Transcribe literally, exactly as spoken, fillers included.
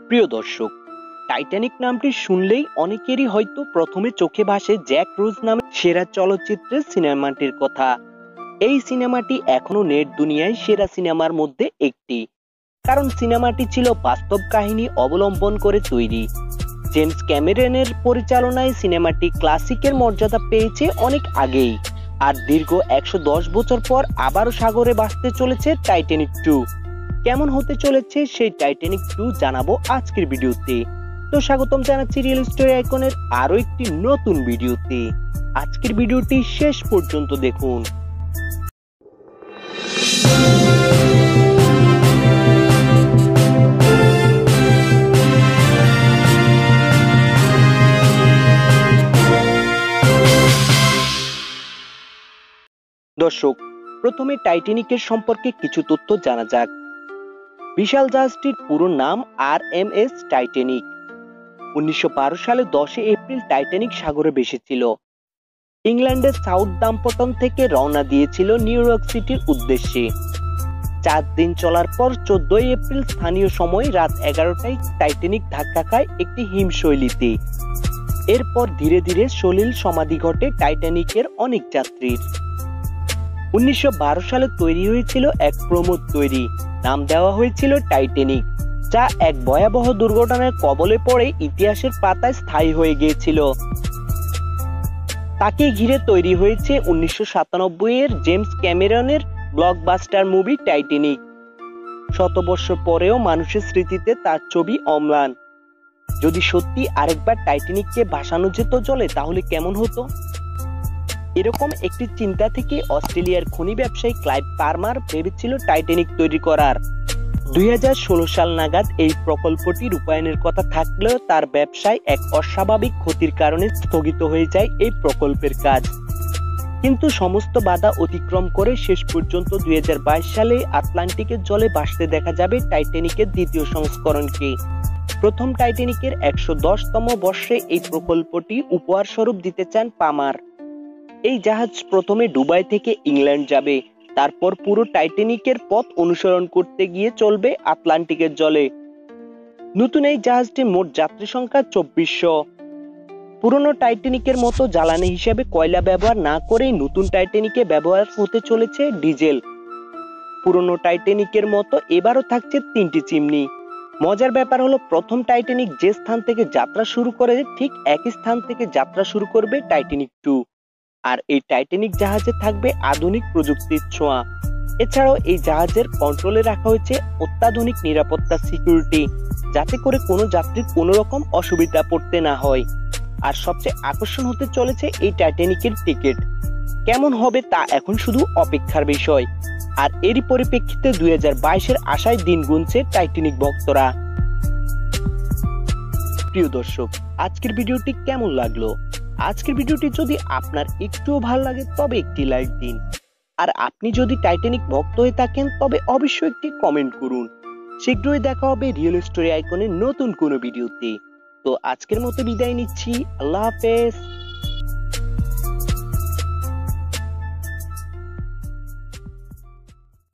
প্রিয় দর্শক, টাইটানিক নামটি শুনলেই অনেকেরই হয়তো প্রথমে চোখে ভাসে জ্যাক রোজ নামে সেরা চলচ্চিত্রের সিনেমাটির কথা। এই সিনেমাটি এখনো নেট দুনিয়ায় সেরা সিনেমার মধ্যে একটি, কারণ সিনেমাটি ছিল বাস্তব কাহিনী অবলম্বন করে তৈরি। জেমস ক্যামেরনের পরিচালনায় সিনেমাটি ক্লাসিকের মর্যাদা পেয়েছে অনেক আগেই, আর দীর্ঘ একশো দশ বছর পর আবারও সাগরে ভাসতে চলেছে টাইটানিক টু। কেমন হতে চলেছে সেই টাইটানিক টু জানাবো আজকের ভিডিওতে। তো স্বাগতম জানাচ্ছি রিয়েল স্টোরি আইকনের আরো একটি নতুন ভিডিওতে। আজকের ভিডিওটি শেষ পর্যন্ত দেখুন। দর্শক, প্রথমে টাইটানিকের সম্পর্কে কিছু তথ্য জানা যাক। বিশাল জাহাজটির পুরো নাম আর এম এস টাইটানিক। উনিশশো বারো সালে দশই এপ্রিল টাইটানিক সাগরে ভেসেছিল। ইংল্যান্ডের সাউথদাম্পটন থেকে রওনা দিয়েছিল নিউ ইয়র্ক সিটির উদ্দেশ্যে। চার দিন চলার পর চোদ্দই এপ্রিল স্থানীয় সময় রাত এগারোটায় টাইটানিক ধাক্কা খায় একটি হিমশৈলীতে। এরপর ধীরে ধীরে সলিল সমাধি ঘটে টাইটানিকের অনেক যাত্রীর। উনিশশো বারো সালে তৈরি হয়েছিল এক প্রমোদ তৈরি, নাম দেওয়া হয়েছিল টাইটানিক, যা এক ভয়াবহ দুর্ঘটনার কবলে পড়ে ইতিহাসের পাতায় স্থায়ী হয়ে গিয়েছিল। তাকে ঘিরে তৈরি হয়েছে উনিশশো সাতানব্বই এর জেমস ক্যামেরনের ব্লকবাস্টার মুভি টাইটানিক। শত বছর পরেও মানুষের স্মৃতিতে তার ছবি অম্লান। যদি সত্যি আরেকবার টাইটানিককে ভাসানো যেত জলে, তাহলে কেমন হতো? এরকম একটি চিন্তা থেকে অস্ট্রেলিয়ার খনি ব্যবসায়ী ক্লাইভ পারমার ভেবেছিল টাইটানিক তৈরি করার। দুই হাজার ষোলো সাল নাগাদ এই প্রকল্পটি রূপায়ণের কথা থাকলেও তার ব্যবসায় এক অস্বাভাবিক ক্ষতির কারণে স্থগিত হয়ে যায় এই প্রকল্পের কাজ। কিন্তু সমস্ত বাধা অতিক্রম করে শেষ পর্যন্ত দুই হাজার বাইশ সালে আটলান্টিকের জলে ভাসতে দেখা যাবে টাইটানিকের দ্বিতীয় সংস্করণকে। প্রথম টাইটানিকের একশো দশতম বর্ষে এই প্রকল্পটি উপহার স্বরূপ দিতে চান পামার। এই জাহাজ প্রথমে দুবাই থেকে ইংল্যান্ড যাবে, তারপর পুরো টাইটানিকের পথ অনুসরণ করতে গিয়ে চলবে আটলান্টিকের জলে। নতুন এই জাহাজটির মোট যাত্রী সংখ্যা চব্বিশশো। পুরনো টাইটানিকের মতো জ্বালানি হিসেবে কয়লা ব্যবহার না করেই নতুন টাইটানিকে ব্যবহার হতে চলেছে ডিজেল। পুরনো টাইটানিকের মতো এবারও থাকছে তিনটি চিমনি। মজার ব্যাপার হলো, প্রথম টাইটানিক যে স্থান থেকে যাত্রা শুরু করে ঠিক একই স্থান থেকে যাত্রা শুরু করবে টাইটানিক টু। আর এই টাইটানিক জাহাজে থাকবে আধুনিক প্রযুক্তির ছোঁয়া। এছাড়াও এই জাহাজের কন্ট্রোলে রাখা হয়েছে অত্যাধুনিক নিরাপত্তা সিকিউরিটি, যাতে করে কোনো যাত্রীর কোনো রকম অসুবিধা পড়তে না হয়। আর সবচেয়ে আকর্ষণ হতে চলেছে এই টাইটানিকের টিকিট। কেমন হবে তা এখন শুধু অপেক্ষার বিষয়। আর এরই পরিপ্রেক্ষিতে দুই হাজার বাইশের আশায় দিন গুনছে টাইটানিক ভক্তরা। প্রিয় দর্শক, আজকের ভিডিওটি কেমন লাগলো? আজকের ভিডিওটি যদি আপনার একটুও ভালো লাগে তবে একটি লাইক দিন। আর আপনি যদি টাইটানিক ভক্ত হয়ে থাকেন তবে অবশ্যই একটি কমেন্ট করুন। শীঘ্রই দেখা হবে রিয়েল স্টোরি আইকনের নতুন কোনো ভিডিওতে। তো আজকের মতো বিদায় নিচ্ছি। আল্লাহ হাফেজ।